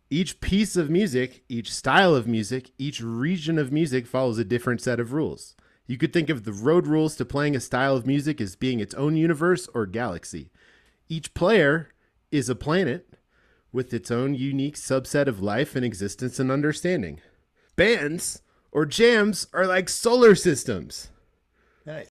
Each piece of music, each style of music, each region of music follows a different set of rules. You could think of the road rules to playing a style of music as being its own universe or galaxy. Each player is a planet with its own unique subset of life and existence and understanding. Bands or jams are like solar systems. Nice.